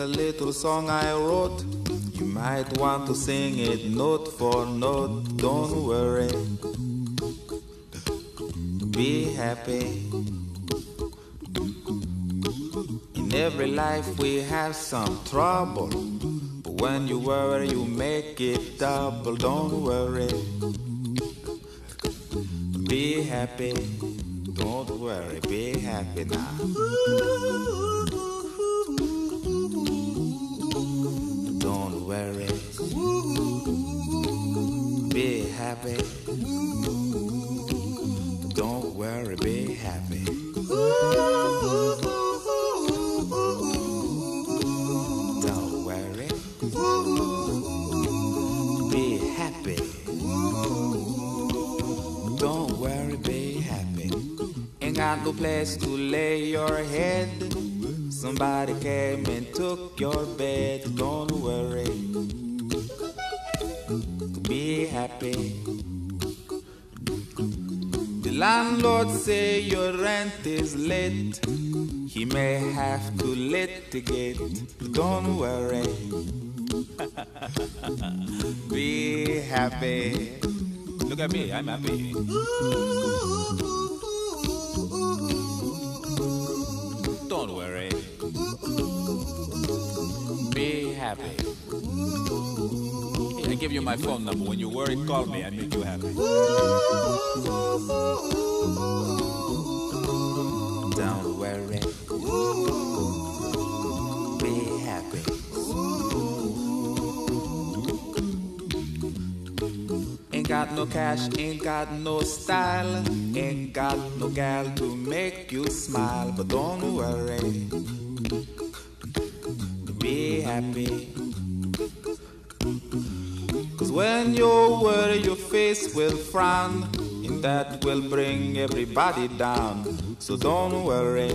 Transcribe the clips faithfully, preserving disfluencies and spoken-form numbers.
little song I wrote. You might want to sing it note for note. Don't worry, be happy. In every life we have some trouble, but when you worry you make it double. Don't worry, be happy. Don't worry, be happy now. Don't worry, be happy. Don't worry, be happy. Don't worry, be happy. Don't worry, be happy. Ain't got no place to lay your head. Somebody came and took your bed. Don't worry, be happy. The landlord say your rent is late. He may have to litigate. Don't worry, be happy. Look at me, I'm happy. Don't worry, be happy. I give you my phone number. When you're worried, call me. I make you happy. Don't worry, be happy. Ain't got no cash, ain't got no style, ain't got no gal to make you smile. But don't worry, be happy. Cause when you worry your face will frown, and that will bring everybody down. So don't worry,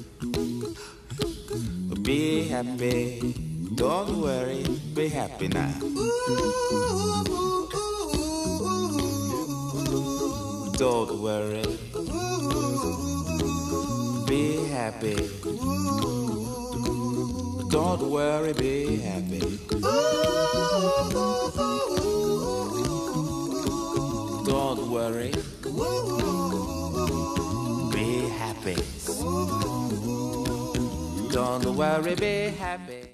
be happy. Don't worry, be happy now. Don't worry, be happy. Don't worry, be happy. Don't worry, be happy. Don't worry, be happy.